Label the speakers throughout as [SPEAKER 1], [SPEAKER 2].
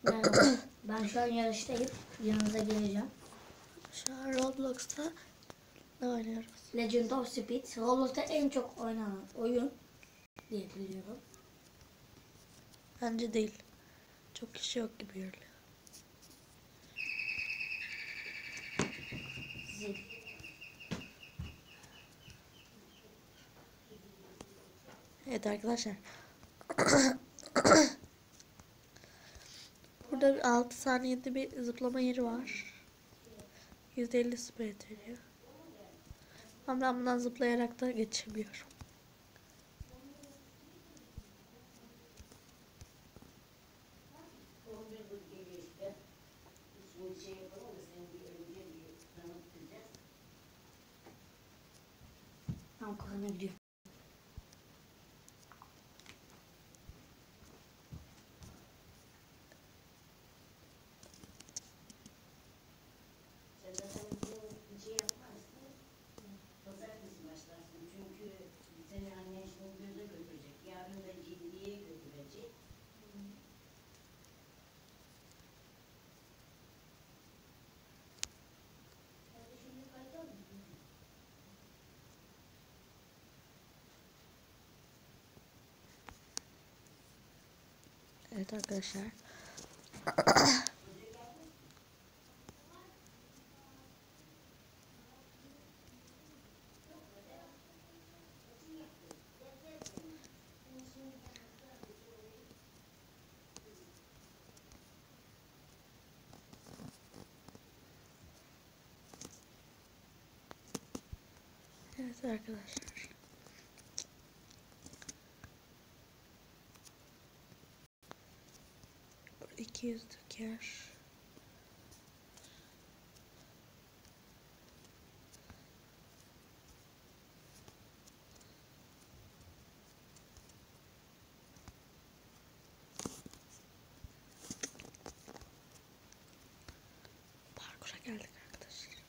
[SPEAKER 1] Merhaba. Ben şu an yarıştayım. Yanınıza geleceğim.
[SPEAKER 2] Şu an Roblox'ta ne oynuyoruz?
[SPEAKER 1] Legend of Speed. Roblox'ta en çok oynanan oyun diye biliyorum.
[SPEAKER 2] Bence değil. Çok kişi yok gibi görünüyor.
[SPEAKER 1] Zil.
[SPEAKER 2] Evet arkadaşlar. Burada 6 saniyede bir zıplama yeri var. %50 sprey veriyor. Ama ben bundan zıplayarak da geçemiyorum.
[SPEAKER 1] Tam korona gidiyor.
[SPEAKER 2] Evet arkadaşlar. Evet arkadaşlar. Burada 200'lük yer. Parkura geldik arkadaşlar.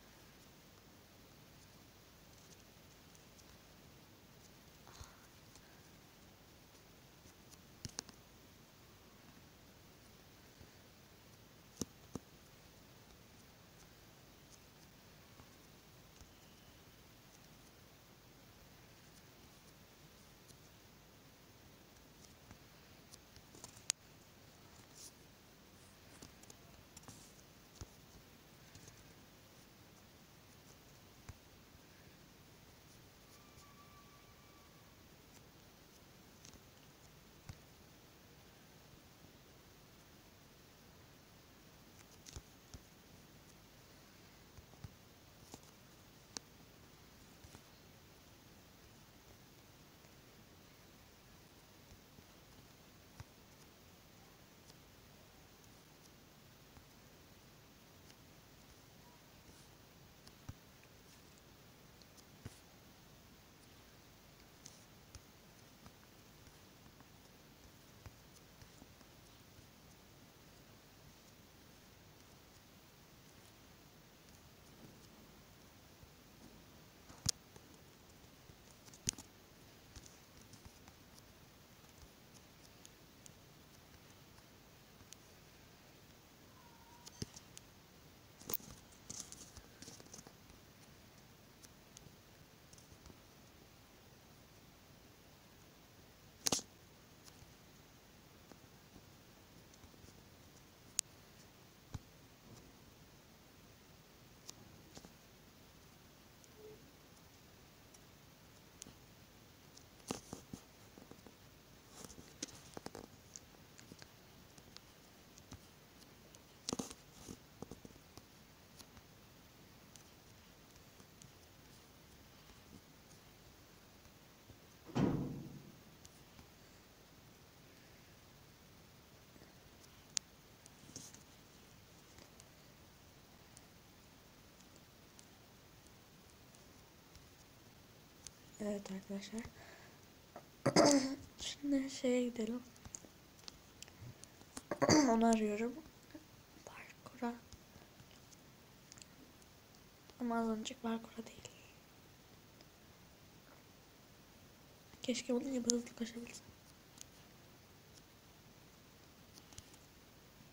[SPEAKER 2] Evet arkadaşlar. Şimdi şeye gidelim. Onu arıyorum. Parkura. Ama az önceki parkura değil. Keşke onun gibi hızlı koşabilsem.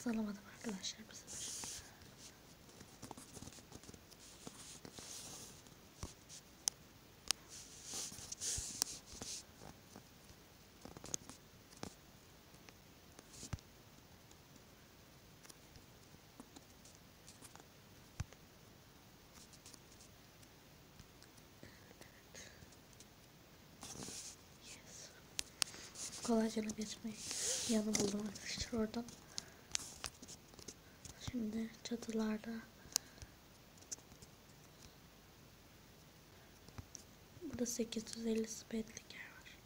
[SPEAKER 2] şanslı alamadım arkadaşlar bu sefer. Kolayca geçmeyi yanı buldum arkadaşlar oradan. Şimdi çatılarda burada 850 spetlik yer var.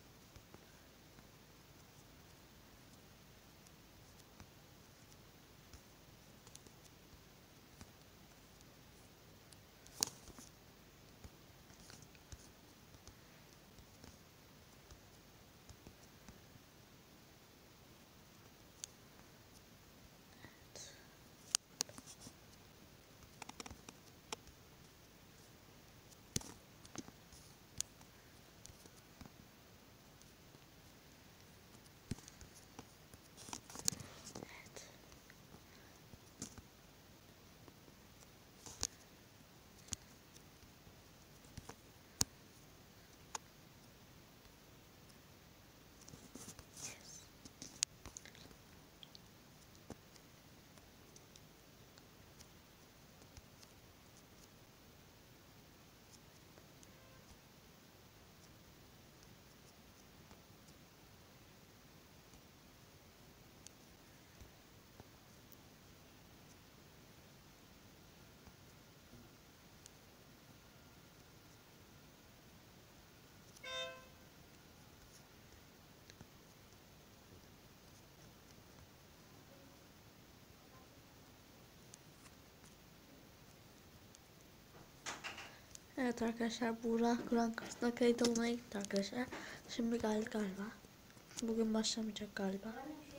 [SPEAKER 2] Evet arkadaşlar, Buğra Kur'an kursuna kayıt olmaya gitti arkadaşlar. Şimdi geldi galiba. Bugün başlamayacak galiba.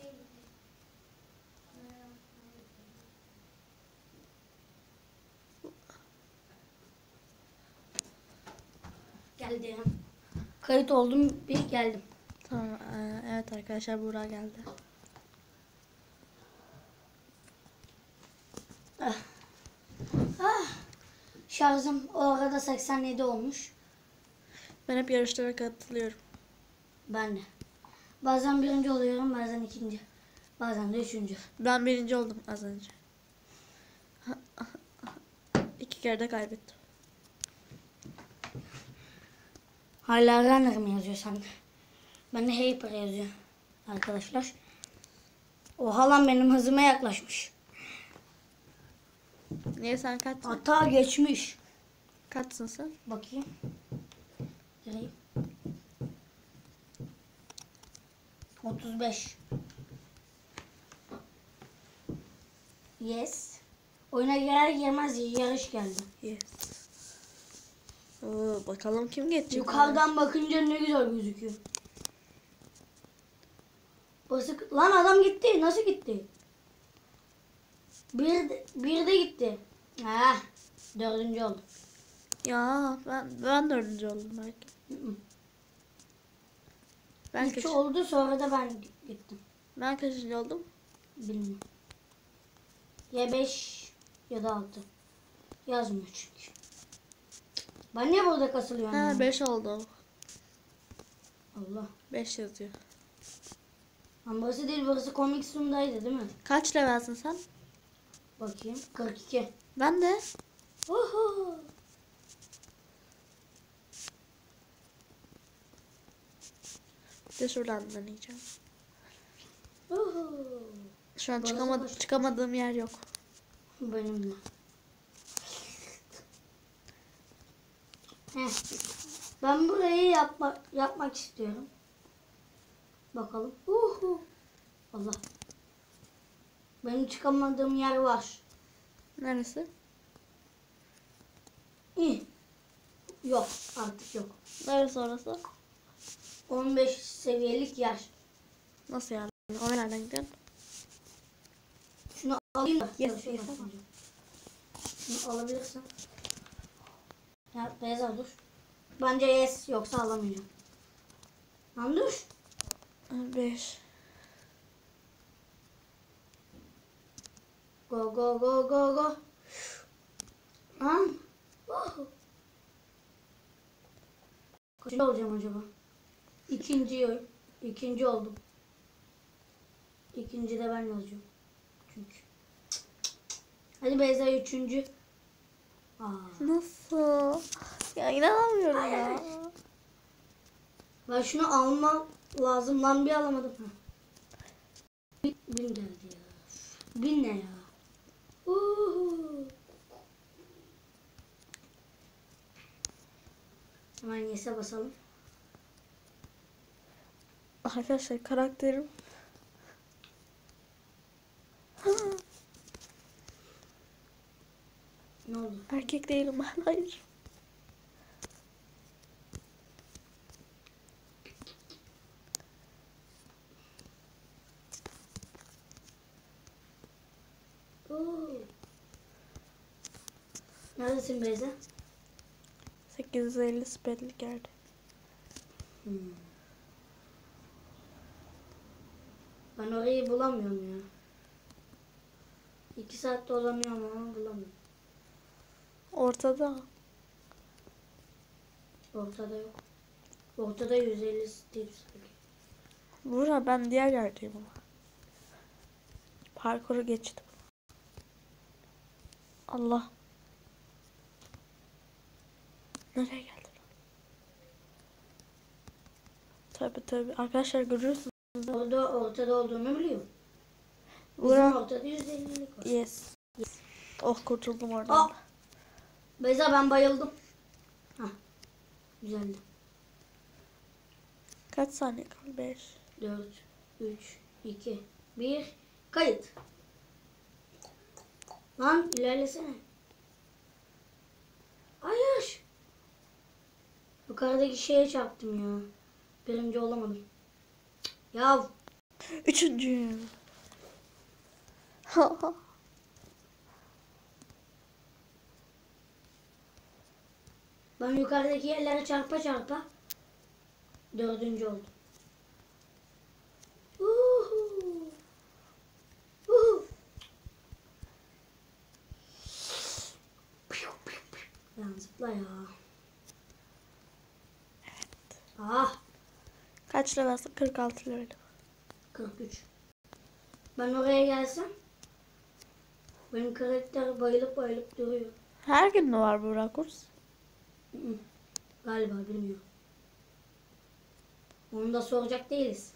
[SPEAKER 1] Geldim. Kayıt oldum, bir geldim.
[SPEAKER 2] Tamam, evet arkadaşlar, Buğra geldi.
[SPEAKER 1] Şarjım o arada 87 olmuş.
[SPEAKER 2] Ben hep yarışlara katılıyorum.
[SPEAKER 1] Ben de. Bazen birinci oluyorum, bazen ikinci. Bazen de üçüncü.
[SPEAKER 2] Ben birinci oldum az önce. 2 kere de kaybettim.
[SPEAKER 1] Hala runner mı yazıyor sende? Bende Hyper yazıyor. Arkadaşlar. O halam benim hızıma yaklaşmış.
[SPEAKER 2] Niye, sen kaçsın?
[SPEAKER 1] Hata geçmiş.
[SPEAKER 2] Kaçsın sen?
[SPEAKER 1] Bakayım. Gireyim. 35. Yes. Oyuna girer girmez yarış geldi.
[SPEAKER 2] Yes. Oo, bakalım kim geçecek?
[SPEAKER 1] Yukarıdan bakınca ne güzel gözüküyor. Basık. Lan adam gitti. Nasıl gitti? Bir de gitti. Ha, dördüncü oldu.
[SPEAKER 2] Ya ben dördüncü oldum belki. Ben
[SPEAKER 1] Üç oldu, sonra da ben gittim.
[SPEAKER 2] Ben kaçıncı oldum?
[SPEAKER 1] Bilmiyorum. Ya 5 ya da 6. Yazmıyor çünkü. Ben niye burada kasılıyorum?
[SPEAKER 2] Ha,
[SPEAKER 1] yani?
[SPEAKER 2] 5 oldu.
[SPEAKER 1] Allah.
[SPEAKER 2] 5 yazıyor.
[SPEAKER 1] Ama burası değil, burası Comic Zone'daydı değil mi?
[SPEAKER 2] Kaç levelsin sen?
[SPEAKER 1] Bakayım. 42.
[SPEAKER 2] Ben de.
[SPEAKER 1] Oho.
[SPEAKER 2] Bir de şuradan deneyeceğim.
[SPEAKER 1] Oho.
[SPEAKER 2] Şu an
[SPEAKER 1] Burası boş.
[SPEAKER 2] çıkamadığım yer yok.
[SPEAKER 1] Benim de. Heh. Ben burayı yapmak istiyorum. Bakalım. Uhu. Allah. Benim çıkamadığım yer var.
[SPEAKER 2] Neresi?
[SPEAKER 1] İyi. Yok, artık yok.
[SPEAKER 2] Neresi orası?
[SPEAKER 1] 15 seviyelik yer.
[SPEAKER 2] Nasıl yani? O nereden gidiyorsun?
[SPEAKER 1] Şunu alayım da.
[SPEAKER 2] Yes,
[SPEAKER 1] Şöyle
[SPEAKER 2] yes.
[SPEAKER 1] yapacağım. Şunu alabilirsin. Ya Beyza dur. Bence yes, yoksa alamayacağım. Lan dur.
[SPEAKER 2] 5.
[SPEAKER 1] Go go go go go. Lan. Kaçıncı olacağım acaba? İkinci oldum. İkinci de ben yazacağım. Çünkü. Hadi Beyza üçüncü.
[SPEAKER 2] Nasıl? Ya inanamıyorum ya.
[SPEAKER 1] Ben şunu almam lazım lan, bir alamadım. Bin geldi ya. Bin ne ya? Hemen yes'e basalım.
[SPEAKER 2] Arkadaşlar karakterim.
[SPEAKER 1] Ne oldu?
[SPEAKER 2] Erkek değilim ben. Hayır.
[SPEAKER 1] Neredesin Beyza?
[SPEAKER 2] 850 spedlik yerde.
[SPEAKER 1] Ben orayı bulamıyorum ya. 2 saat dolanıyorum ama bulamıyorum.
[SPEAKER 2] Ortada.
[SPEAKER 1] Ortada yok. Ortada 150 tips.
[SPEAKER 2] Buğra ben diğer yerdeyim ama. Parkuru geçtim. Allah. Nereye geldim? Tabii. Arkadaşlar görüyorsunuz.
[SPEAKER 1] Ortada olduğunu biliyorum. Bizim
[SPEAKER 2] Buğra.
[SPEAKER 1] ortada 150'lik var.
[SPEAKER 2] Yes. Oh kurtuldum oradan.
[SPEAKER 1] Beyza ben bayıldım. Hah. Güzeldi.
[SPEAKER 2] Kaç saniye kaldı? 5.
[SPEAKER 1] 4, 3, 2, 1. Kayıt. Lan ilerlesene. Hayır. Yukarıdaki şeye çarptım ya. Birinci olamadım. Ya.
[SPEAKER 2] Üçüncüyüm.
[SPEAKER 1] Ben yukarıdaki yerlere çarpa çarpa 4. oldum. Lan zıpla ya.
[SPEAKER 2] Evet.
[SPEAKER 1] Ah.
[SPEAKER 2] Kaç lirası? 46 lira.
[SPEAKER 1] 43. Ben oraya gelsem benim karakter bayılıp bayılıp duruyor.
[SPEAKER 2] Her gün mü var bu kurs?
[SPEAKER 1] Galiba bilmiyorum. Onu da soracak değiliz.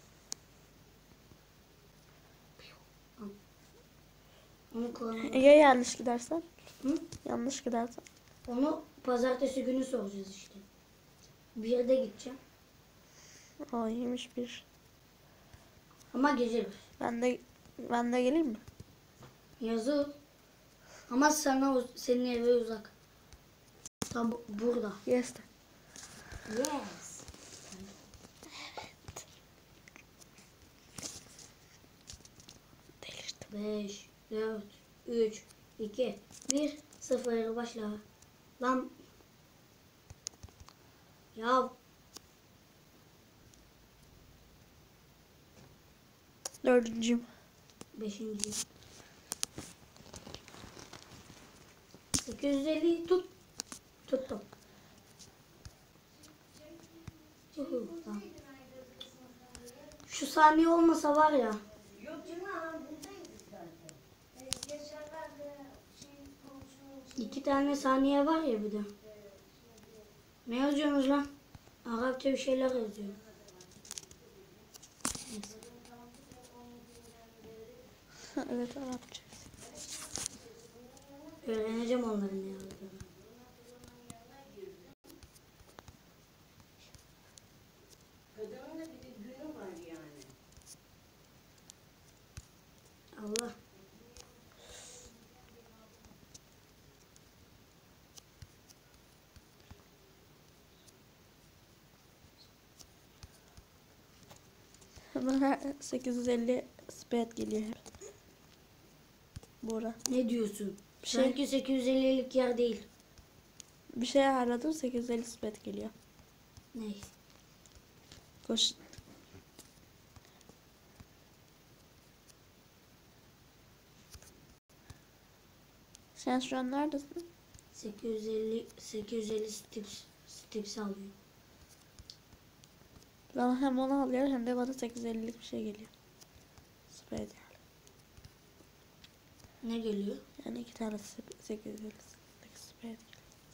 [SPEAKER 1] Onu kullanalım.
[SPEAKER 2] Ya yanlış gidersen?
[SPEAKER 1] Hı?
[SPEAKER 2] Yanlış gidersen.
[SPEAKER 1] Onu pazartesi günü soracağız işte. Bir de gideceğim.
[SPEAKER 2] Aa iyiymiş bir.
[SPEAKER 1] Ama gece bir.
[SPEAKER 2] Ben de geleyim mi?
[SPEAKER 1] Yazı. Ama senin eve uzak. Tam burada.
[SPEAKER 2] Yes.
[SPEAKER 1] Yes.
[SPEAKER 2] Delirdim.
[SPEAKER 1] 5, 4, 3, 2, 1, 0 başla. Lan. Ya.
[SPEAKER 2] 4.
[SPEAKER 1] 5. 850 tut. Tuttum. Tamam. Şu saniye olmasa var ya. İki tane saniye var ya bir de. Ne yazıyorsunuz lan? Arapça bir şeyler yazıyor. Neyse.
[SPEAKER 2] Evet Arapça.
[SPEAKER 1] Öğreneceğim onların ne yazdığını.
[SPEAKER 3] Kadının da bir de günü var yani.
[SPEAKER 1] Allah.
[SPEAKER 2] Bana 850 sped geliyor hep. Bora.
[SPEAKER 1] Ne diyorsun?
[SPEAKER 2] Bir şey-
[SPEAKER 1] Sanki 850'lik yer değil.
[SPEAKER 2] Bir şey aradım 850 sped geliyor.
[SPEAKER 1] Ne?
[SPEAKER 2] Koş. Sen şu an neredesin?
[SPEAKER 1] 850 stips alıyor.
[SPEAKER 2] Bana hem onu alıyor hem de bana 850'lik bir şey geliyor. Sprey değil.
[SPEAKER 1] Ne geliyor?
[SPEAKER 2] Yani 2 tane 850'lik sprey değil.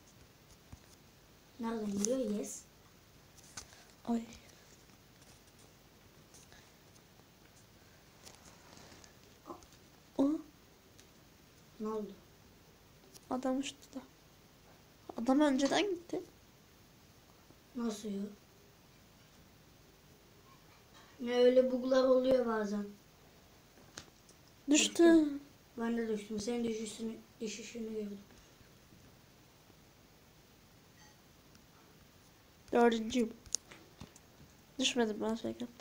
[SPEAKER 1] Nereden geliyor? Yes.
[SPEAKER 2] Oy. O
[SPEAKER 1] Ne oldu?
[SPEAKER 2] adam uçtu da. Adam önceden gitti.
[SPEAKER 1] Nasıl ya? Ne öyle buglar oluyor bazen.
[SPEAKER 2] Düştü.
[SPEAKER 1] Ben de düştüm. Senin düşüşünü gördüm.
[SPEAKER 2] 4.'yüm. Düşmedim ben şey yaptım.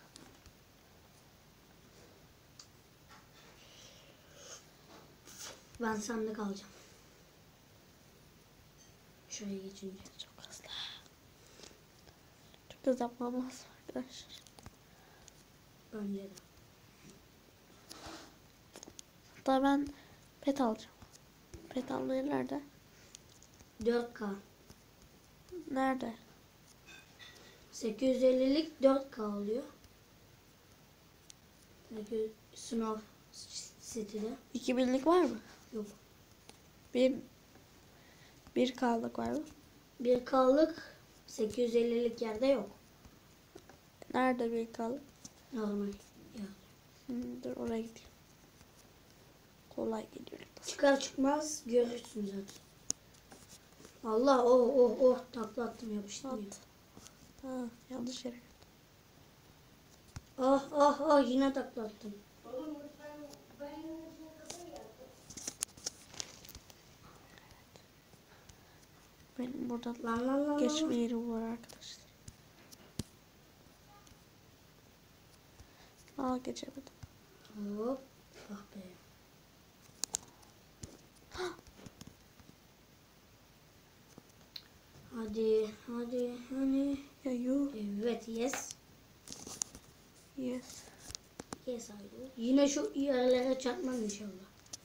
[SPEAKER 1] Ben sende kalacağım. Şuraya geçince.
[SPEAKER 2] Çok hızlı. Çok hızlı yapmam lazım arkadaşlar.
[SPEAKER 1] Bence de.
[SPEAKER 2] Hatta ben pet alacağım. Pet almayı nerede?
[SPEAKER 1] 4K.
[SPEAKER 2] Nerede?
[SPEAKER 1] 850'lik 4K oluyor. Snow City'de.
[SPEAKER 2] 2000'lik var mı?
[SPEAKER 1] Yok.
[SPEAKER 2] Bir K'lık var mı?
[SPEAKER 1] 1K'lık 850'lik yerde yok.
[SPEAKER 2] Nerede bir K'lık?
[SPEAKER 1] Normal. Ya.
[SPEAKER 2] Dur oraya gideyim. Kolay geliyor.
[SPEAKER 1] Çıkar çıkmaz görürsün zaten. Allah oh takla attım yapıştım ya.
[SPEAKER 2] Ha, yanlış yere.
[SPEAKER 1] Ah yine takla attım.
[SPEAKER 3] Oğlum ben yumurtaya kafa yaptım.
[SPEAKER 2] Benim burada
[SPEAKER 1] Lan.
[SPEAKER 2] geçme yerim var arkadaşlar. Aa geçemedim.
[SPEAKER 1] Hop. Ah be. Hadi.
[SPEAKER 2] Ya yuh.
[SPEAKER 1] Evet yes.
[SPEAKER 2] Yes.
[SPEAKER 1] Yes haydi. Yine şu yerlere çarpmam inşallah.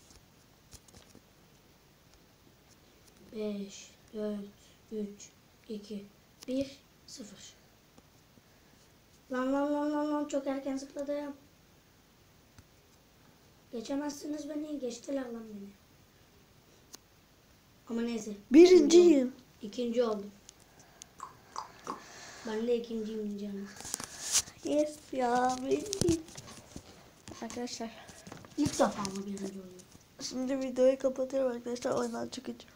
[SPEAKER 1] 5, 4, 3, 2, 1, 0. Lan çok erken zıpladım. Geçemezsiniz beni. Geçtiler lan beni. Ama neyse.
[SPEAKER 2] Birinciyim.
[SPEAKER 1] İkinci oldum. Ben de ikinciyim canım.
[SPEAKER 2] Yes ya birinciyim. Arkadaşlar
[SPEAKER 1] İlk defa mı birinci oluyor?
[SPEAKER 2] şimdi videoyu kapatıyorum arkadaşlar. Oyundan çıkacağım.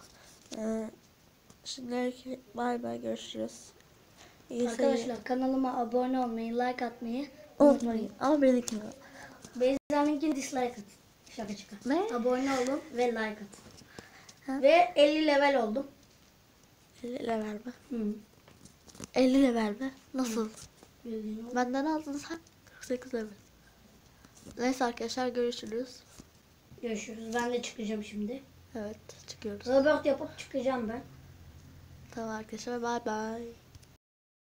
[SPEAKER 2] Şimdi bay bay görüşürüz. İyi
[SPEAKER 1] Arkadaşlar kanalıma abone olmayı, like atmayı
[SPEAKER 2] unutmayın. Ama benimkini.
[SPEAKER 1] Beyza'nınkini dislike atın. Şaka.
[SPEAKER 2] Ne?
[SPEAKER 1] Abone olun ve like atın.
[SPEAKER 2] Ha?
[SPEAKER 1] Ve 50 level oldum.
[SPEAKER 2] 50 level mi?
[SPEAKER 1] Hı.
[SPEAKER 2] 50 level mi? Nasıl?
[SPEAKER 1] Bildiğin oldu.
[SPEAKER 2] Benden aldın sen 48 level. Neyse arkadaşlar görüşürüz.
[SPEAKER 1] Görüşürüz. Ben de çıkacağım şimdi.
[SPEAKER 2] Evet çıkıyoruz.
[SPEAKER 1] Robert yapıp çıkacağım ben.
[SPEAKER 2] Tamam arkadaşlar bay bay.